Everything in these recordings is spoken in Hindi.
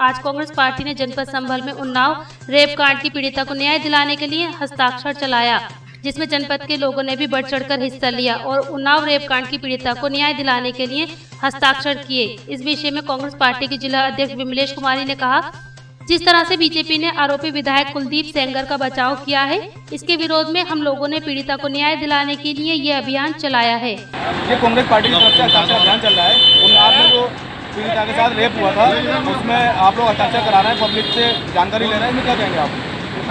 आज कांग्रेस पार्टी ने जनपद संभल में उन्नाव रेप कांड की पीड़िता को न्याय दिलाने के लिए हस्ताक्षर चलाया, जिसमें जनपद के लोगों ने भी बढ़ चढ़कर हिस्सा लिया और उन्नाव रेप कांड की पीड़िता को न्याय दिलाने के लिए हस्ताक्षर किए। इस विषय में कांग्रेस पार्टी की जिला अध्यक्ष विमलेश कुमारी ने कहा, जिस तरह से बीजेपी ने आरोपी विधायक कुलदीप सेंगर का बचाव किया है, इसके विरोध में हम लोगों ने पीड़िता को न्याय दिलाने के लिए ये अभियान चलाया है। ये कांग्रेस पार्टी की तरफ से हस्ताक्षर अभियान चल रहा है। उन्नाव में जो पीड़िता के साथ रेप हुआ था, उसमें आप लोग हस्ताक्षर करा रहे हैं, पब्लिक से जानकारी ले रहे हैं, क्या कहेंगे आप?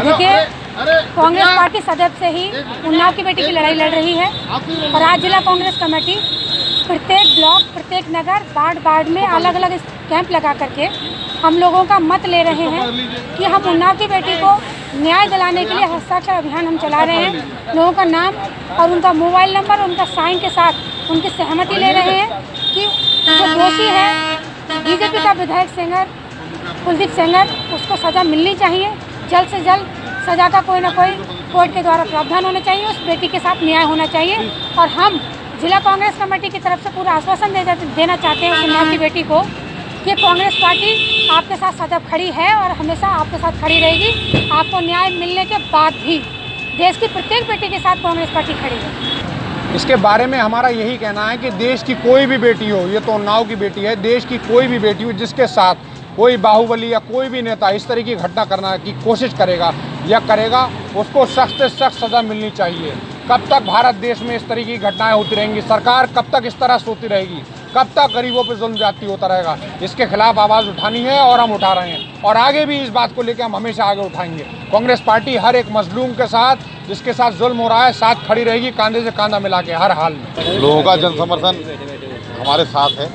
देखिए, कांग्रेस पार्टी सदैव से ही उन्नाव की बेटी की लड़ाई लड़ रही है और आज जिला कांग्रेस कमेटी प्रत्येक ब्लॉक, प्रत्येक नगर, वार्ड में अलग अलग कैंप लगा करके हम लोगों का मत ले रहे हैं कि हम उन्नाव की बेटी को न्याय दिलाने के लिए हस्ताक्षर अभियान हम चला रहे हैं। लोगों का नाम और उनका मोबाइल नंबर, उनका साइन के साथ उनकी सहमति ले रहे हैं कि जो दोषी है बीजेपी का विधायक सेंगर कुलदीप सेंगर, उसको सज़ा मिलनी चाहिए। जल्द से जल्द सज़ा का कोई ना कोई कोर्ट के द्वारा प्रावधान होना चाहिए, उस बेटी के साथ न्याय होना चाहिए। और हम जिला कांग्रेस कमेटी की तरफ से पूरा आश्वासन देना चाहते हैं उन्नाव की बेटी को कि कांग्रेस पार्टी आपके साथ सदैव खड़ी है और हमेशा आपके साथ खड़ी रहेगी। आपको न्याय मिलने के बाद भी देश की प्रत्येक बेटी के साथ कांग्रेस पार्टी खड़ी है। इसके बारे में हमारा यही कहना है कि देश की कोई भी बेटी हो, ये तो उन्नाव की बेटी है, देश की कोई भी बेटी हो जिसके साथ कोई बाहुबली या कोई भी नेता इस तरह की घटना करना की कोशिश करेगा या करेगा, उसको सख्त से सख्त सज़ा मिलनी चाहिए। कब तक भारत देश में इस तरह की घटनाएं होती रहेंगी? सरकार कब तक इस तरह सोती रहेगी? कब तक गरीबों पर जुल्म जाती होता रहेगा? इसके खिलाफ आवाज़ उठानी है और हम उठा रहे हैं और आगे भी इस बात को लेकर हम हमेशा आगे उठाएंगे। कांग्रेस पार्टी हर एक मजलूम के साथ, जिसके साथ जुल्म हो रहा है, साथ खड़ी रहेगी, कंधे से कंधा मिला के हर हाल में। लोगों का जन समर्थन हमारे साथ है।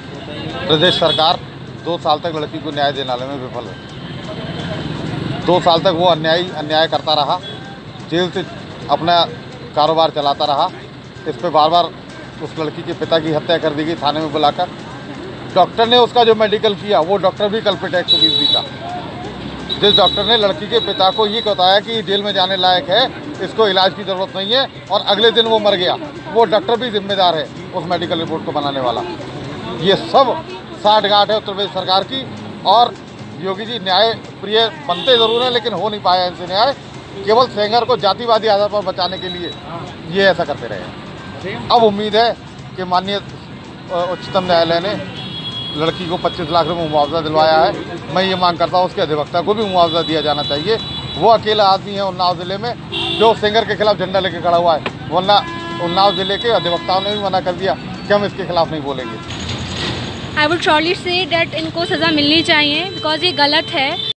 प्रदेश सरकार 2 साल तक लड़की को न्याय दिलाने में विफल है। 2 साल तक वो अन्याय करता रहा, जेल से अपना कारोबार चलाता रहा। इस पे बार बार उस लड़की के पिता की हत्या कर दी गई थाने में बुलाकर। डॉक्टर ने उसका जो मेडिकल किया, वो डॉक्टर भी कल्पित 120 भी था। जिस डॉक्टर ने लड़की के पिता को ये बताया कि जेल में जाने लायक है, इसको इलाज की ज़रूरत नहीं है, और अगले दिन वो मर गया, वो डॉक्टर भी जिम्मेदार है उस मेडिकल रिपोर्ट को बनाने वाला। ये सब साठगांठ है उत्तर प्रदेश सरकार की। और योगी जी न्याय प्रिय बनते ज़रूर हैं, लेकिन हो नहीं पाया इनसे न्याय। केवल सेंगर को जातिवादी आधार पर बचाने के लिए ये ऐसा करते रहे। अब उम्मीद है कि माननीय उच्चतम न्यायालय ने लड़की को 25 लाख रुपये मुआवजा दिलवाया है। मैं ये मांग करता हूँ उसके अधिवक्ता को भी मुआवजा दिया जाना चाहिए। वो अकेला आदमी है उन्नाव ज़िले में जो सेंगर के खिलाफ झंडा लेके खड़ा हुआ है, वरना उन्नाव ज़िले के अधिवक्ताओं ने भी मना कर दिया कि हम इसके खिलाफ नहीं बोलेंगे। I would surely say that इनको सज़ा मिलनी चाहिए, बिकॉज ये गलत है।